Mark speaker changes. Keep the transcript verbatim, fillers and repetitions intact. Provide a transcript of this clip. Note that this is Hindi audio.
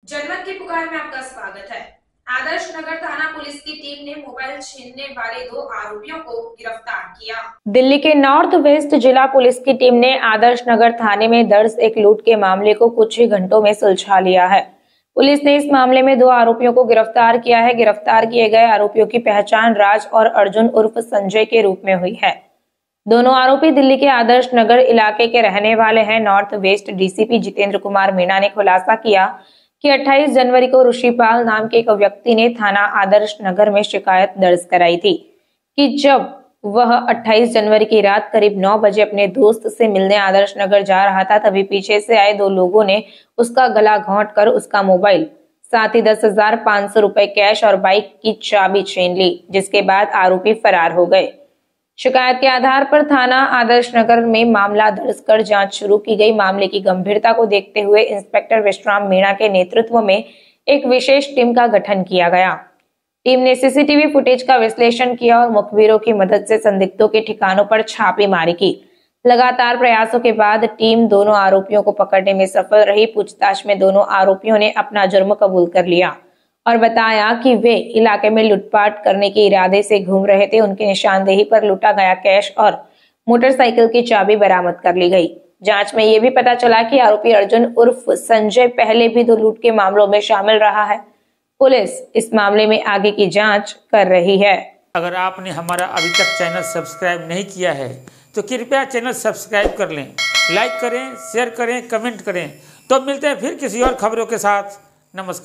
Speaker 1: जनमत की पुकार में आपका स्वागत है। आदर्श नगर थाना पुलिस की टीम ने मोबाइल छीनने वाले दो आरोपियों को गिरफ्तार किया। दिल्ली के नॉर्थ वेस्ट जिला पुलिस की टीम ने आदर्श नगर थाने में दर्ज एक लूट के मामले को कुछ ही घंटों में सुलझा लिया है। पुलिस ने इस मामले में दो आरोपियों को गिरफ्तार किया है। गिरफ्तार किए गए आरोपियों की पहचान राज और अर्जुन उर्फ संजय के रूप में हुई है। दोनों आरोपी दिल्ली के आदर्श नगर इलाके के रहने वाले हैं। North west DCP Jitendra Kumar Meena ने खुलासा किया कि अट्ठाईस जनवरी को ऋषिपाल नाम के एक व्यक्ति ने थाना आदर्श नगर में शिकायत दर्ज कराई थी कि जब वह अट्ठाईस जनवरी की रात करीब नौ बजे अपने दोस्त से मिलने आदर्श नगर जा रहा था, तभी पीछे से आए दो लोगों ने उसका गला घोंट कर उसका मोबाइल साथ ही दस हजार पाँच सौ रुपए कैश और बाइक की चाबी छीन ली, जिसके बाद आरोपी फरार हो गए। शिकायत के आधार पर थाना आदर्श नगर में मामला दर्ज कर जांच शुरू की गई। मामले की गंभीरता को देखते हुए इंस्पेक्टर विश्राम मीणा के नेतृत्व में एक विशेष टीम का गठन किया गया। टीम ने सीसीटीवी फुटेज का विश्लेषण किया और मुखबिरों की मदद से संदिग्धों के ठिकानों पर छापेमारी की। लगातार प्रयासों के बाद टीम दोनों आरोपियों को पकड़ने में सफल रही। पूछताछ में दोनों आरोपियों ने अपना जुर्म कबूल कर लिया और बताया कि वे इलाके में लूटपाट करने के इरादे से घूम रहे थे। उनकी निशानदेही पर लूटा गया कैश और मोटरसाइकिल की चाबी बरामद कर ली गई। जांच में ये भी पता चला कि आरोपी अर्जुन उर्फ संजय पहले भी दो लूट के मामलों में शामिल रहा है। पुलिस इस मामले में आगे की जांच कर रही है।
Speaker 2: अगर आपने हमारा अभी तक चैनल सब्सक्राइब नहीं किया है तो कृपया चैनल सब्सक्राइब कर लें, लाइक करें, शेयर करें, कमेंट करें। तो मिलते हैं फिर किसी और खबरों के साथ। नमस्कार।